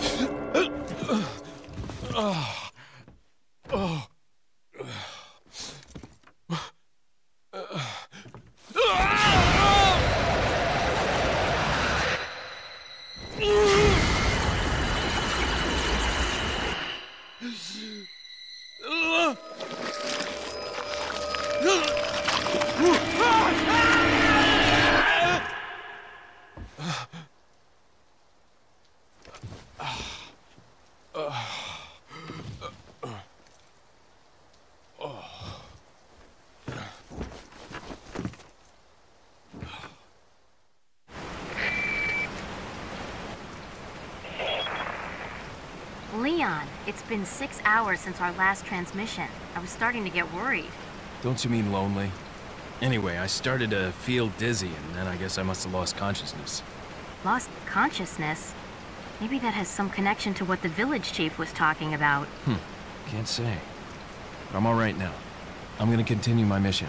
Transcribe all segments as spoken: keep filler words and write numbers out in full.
Leon, it's been six hours since our last transmission. I was starting to get worried. Don't you mean lonely? Anyway, I started to feel dizzy, and then I guess I must have lost consciousness. Lost consciousness? Maybe that has some connection to what the village chief was talking about. Hmm, can't say. But I'm all right now. I'm gonna continue my mission.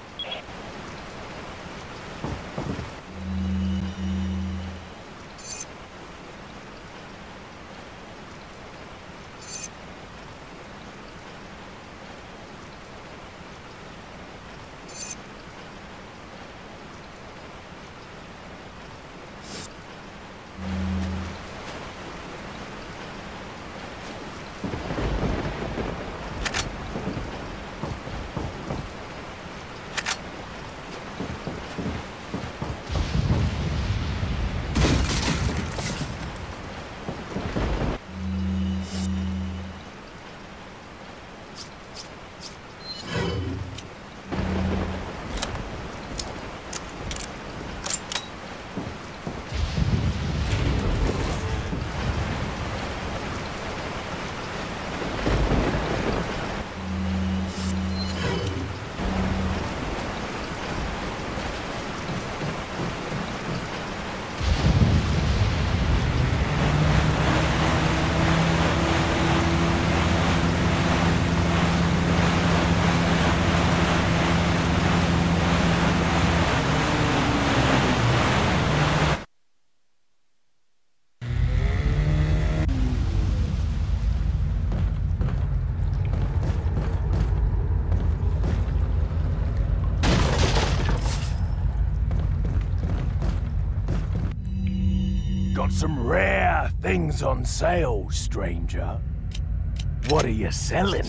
Got some rare things on sale, stranger. What are you selling?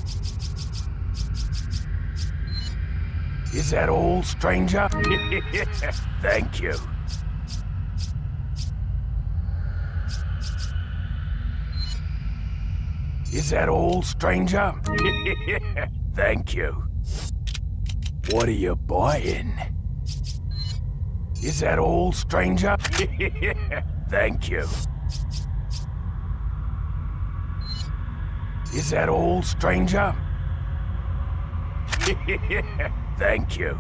Is that all, stranger? Thank you. Is that all, stranger? Thank you. What are you buying? Is that all, stranger? Thank you. Is that all, stranger? Thank you.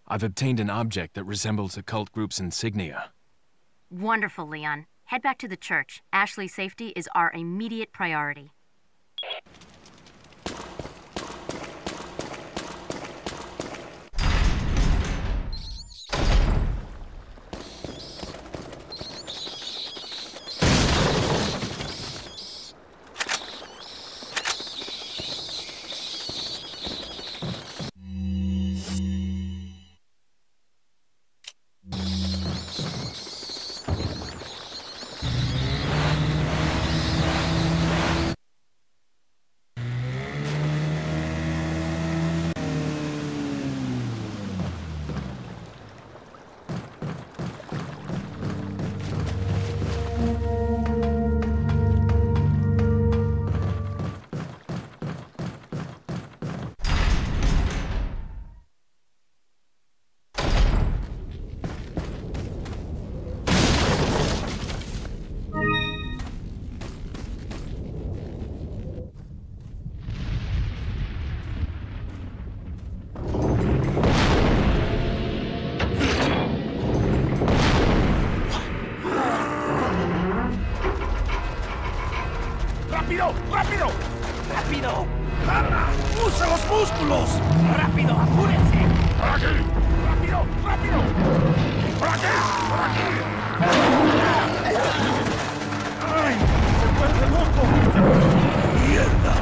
I've obtained an object that resembles a cult group's insignia. Wonderful, Leon. Head back to the church. Ashley's safety is our immediate priority. ¡Rápido! ¡Rápido! ¡Rápido! ¡Carla! ¡Usa los músculos! ¡Rápido! ¡Apúrense! ¡Por aquí! ¡Rápido! ¡Rápido! ¡Por aquí! ¡Por aquí! ¡Ay! ¡Se vuelve loco! ¡Mierda!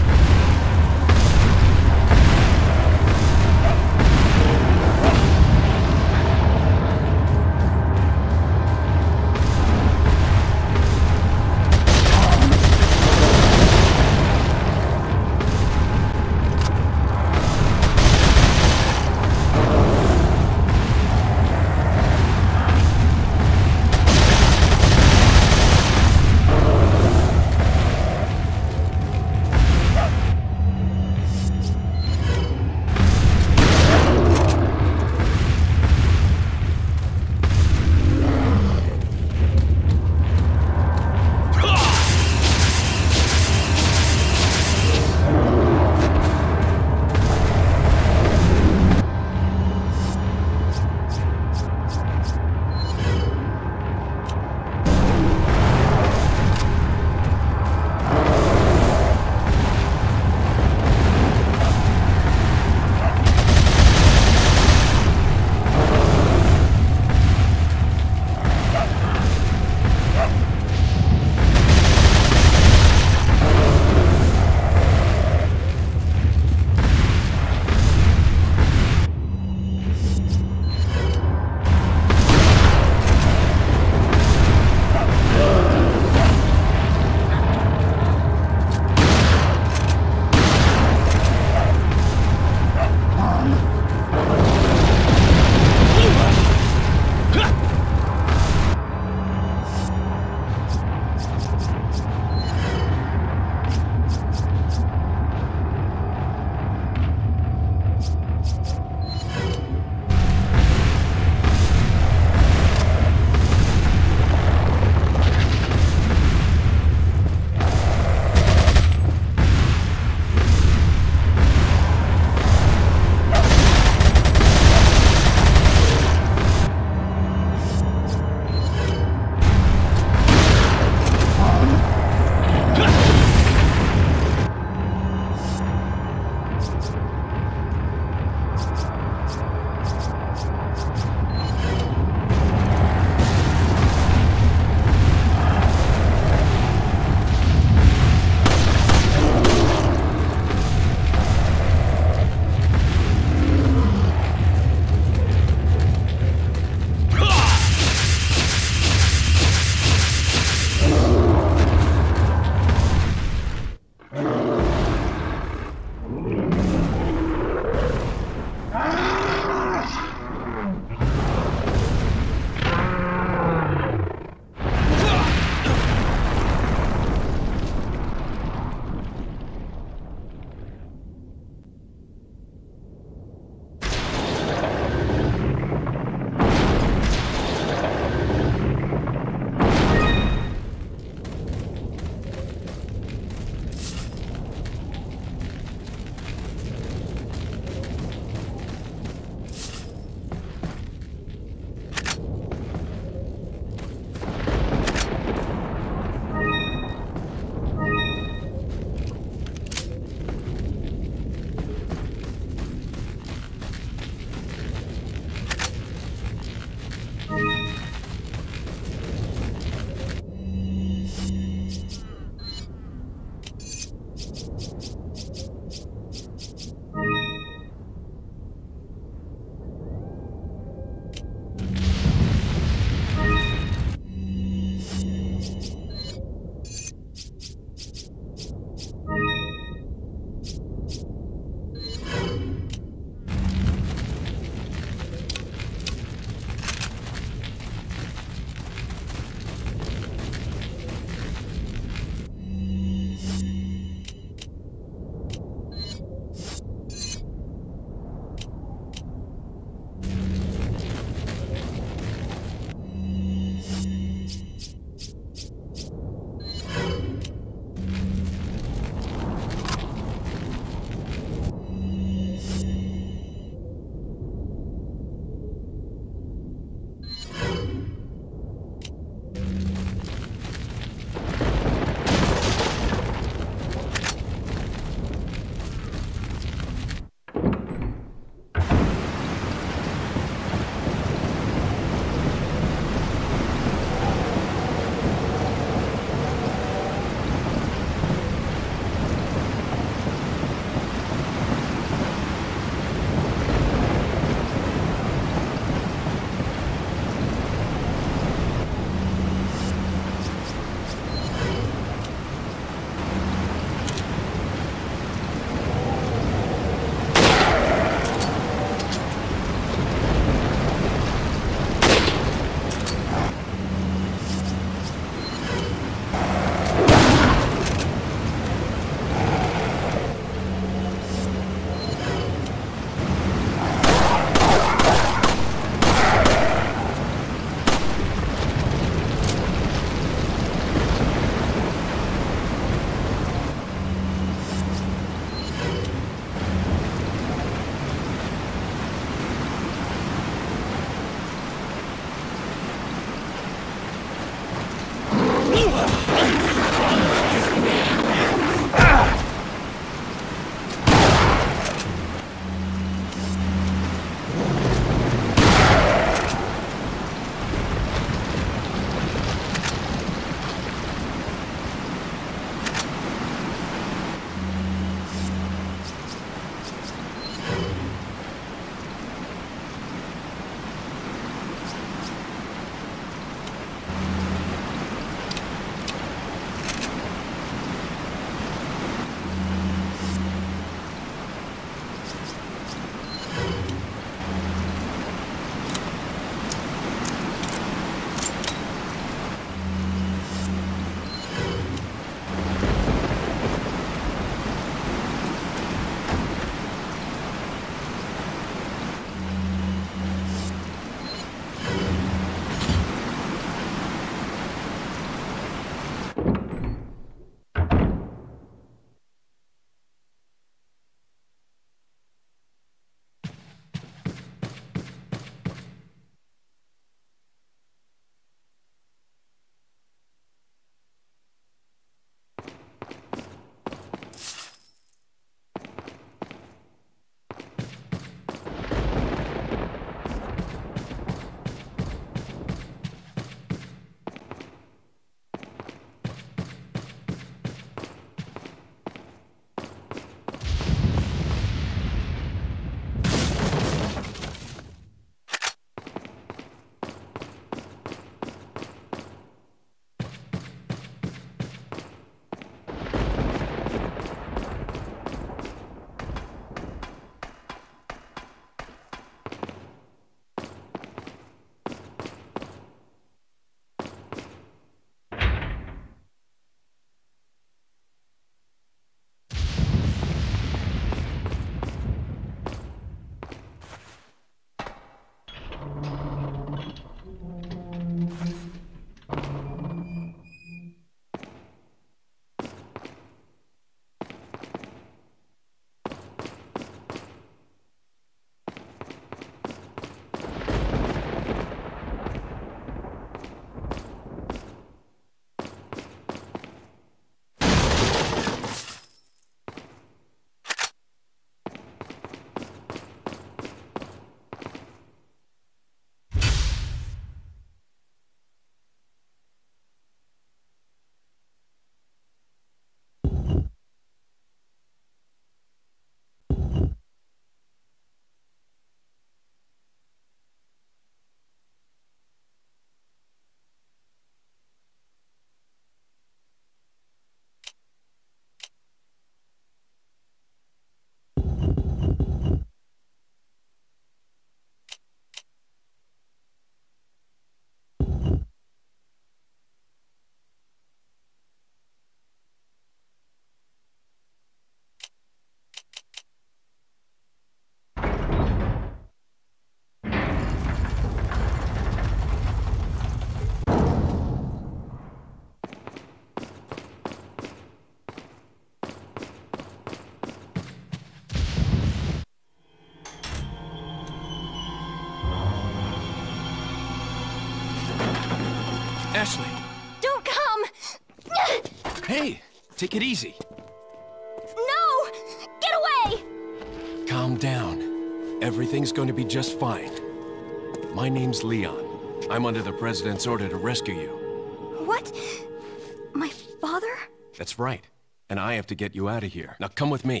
Ashley! Don't come! Hey! Take it easy. No! Get away! Calm down. Everything's going to be just fine. My name's Leon. I'm under the President's order to rescue you. What? My father? That's right. And I have to get you out of here. Now come with me.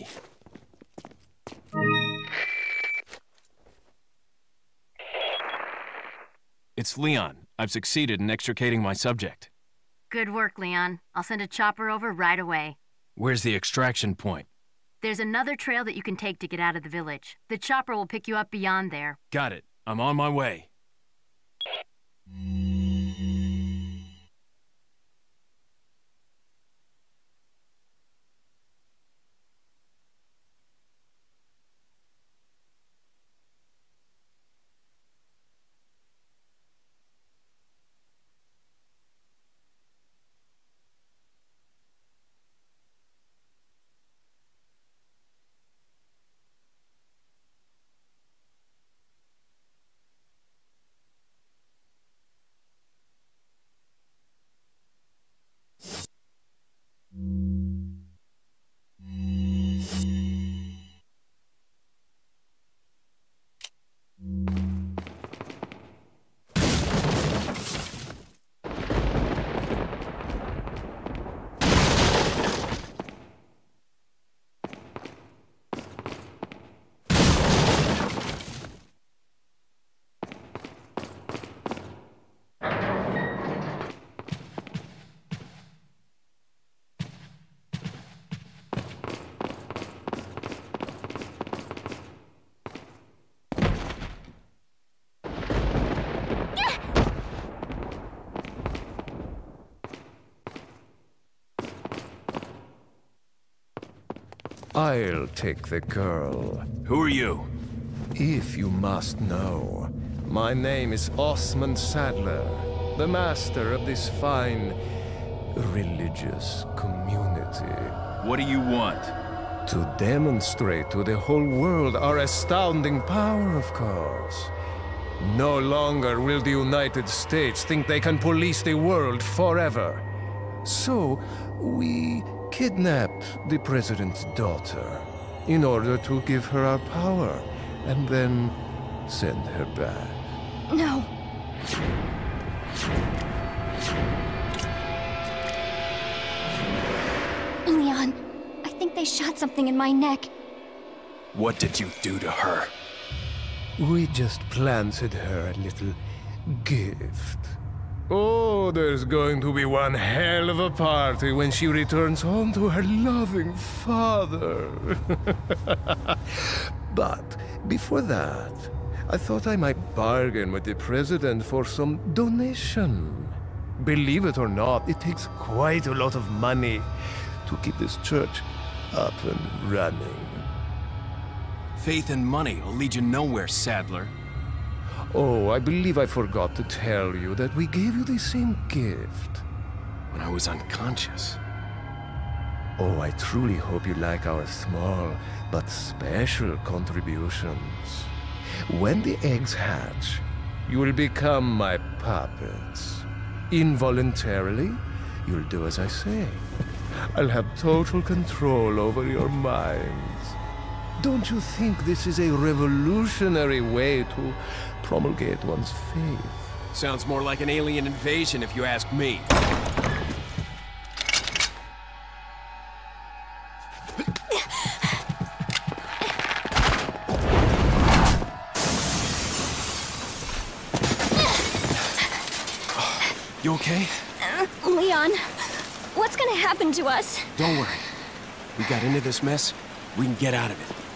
It's Leon. I've succeeded in extricating my subject. Good work, Leon. I'll send a chopper over right away. Where's the extraction point? There's another trail that you can take to get out of the village. The chopper will pick you up beyond there. Got it. I'm on my way. I'll take the girl. Who are you? If you must know, my name is Osmond Sadler, the master of this fine religious community. What do you want? To demonstrate to the whole world our astounding power, of course. No longer will the United States think they can police the world forever. So, we kidnapped the president's daughter in order to give her our power and then send her back. No. Leon, I think they shot something in my neck. What did you do to her? We just planted her a little gift. Oh, there's going to be one hell of a party when she returns home to her loving father. But before that, I thought I might bargain with the president for some donation. Believe it or not, it takes quite a lot of money to keep this church up and running. Faith and money will lead you nowhere, Sadler. Oh, I believe I forgot to tell you that we gave you the same gift. When I was unconscious. Oh, I truly hope you like our small but special contributions. When the eggs hatch, you will become my puppets. Involuntarily, you'll do as I say. I'll have total control over your minds. Don't you think this is a revolutionary way to promulgate one's faith? Sounds more like an alien invasion if you ask me. You okay? Uh, Leon, what's gonna happen to us? Don't worry. We got into this mess, we can get out of it.